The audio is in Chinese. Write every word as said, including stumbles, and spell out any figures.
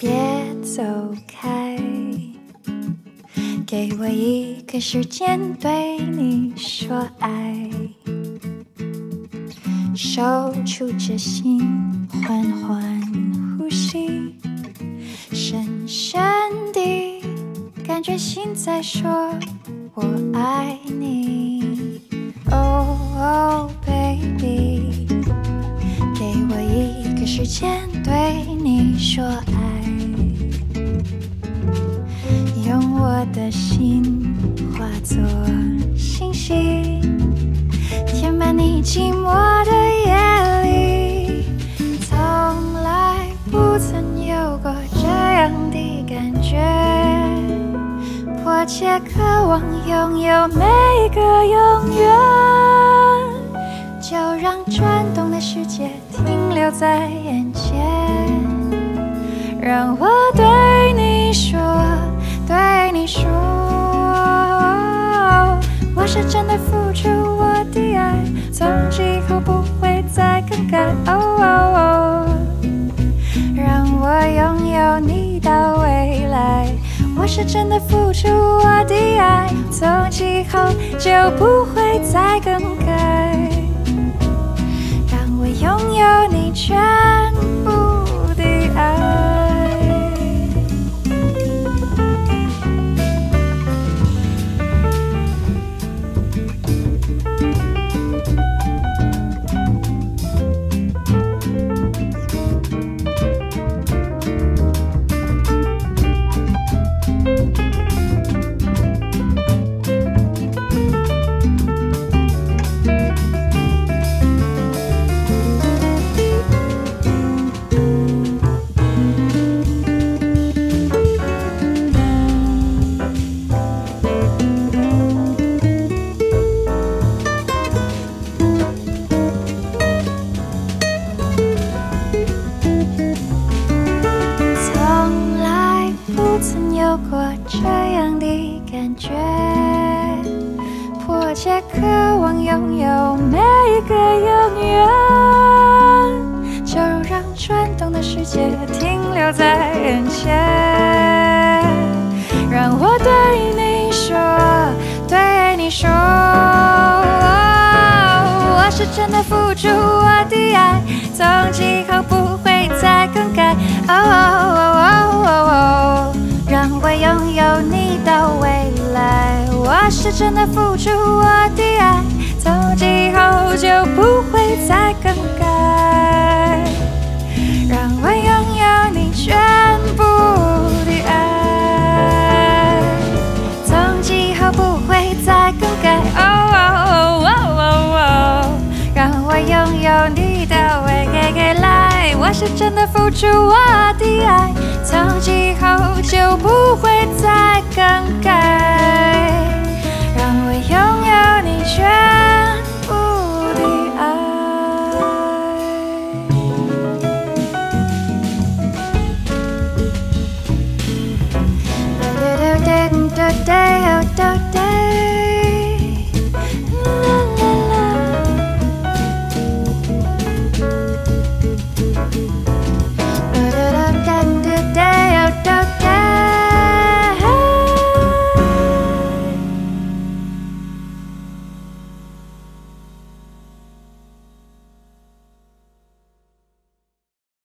别走开，给我一个时间对你说爱，手触着心，缓缓呼吸，深深地感觉心在说我爱你。 Oh oh baby， 给我一个时间对你说爱，用我的心化作星星，填满你寂寞的夜里。从来不曾有过这样的感觉，迫切渴望拥有每一个永远，就让转动的世界停留在眼前，让我对你说，对你说，我是真的付出我的爱，从今以后不会再更改。哦哦哦，让我拥有你到未来，我是真的付出我的爱，从今以后就不会再更改，让我拥有你全部的爱。渴望拥有每一个永远，就让转动的世界停留在眼前，让我对你说，对你说，我是真的付出我的爱，从今以后不会再更改。哦哦哦哦，让我拥有你到未来，我是真的付出我的爱，从今以后就不会再更改，让我拥有你全部的爱，从今以后不会再更改。哦哦哦哦哦，让我拥有你到未来，我是真的付出我的爱，从今以后就不会再更改，让我拥有你全部的爱。哒哒哒哒哒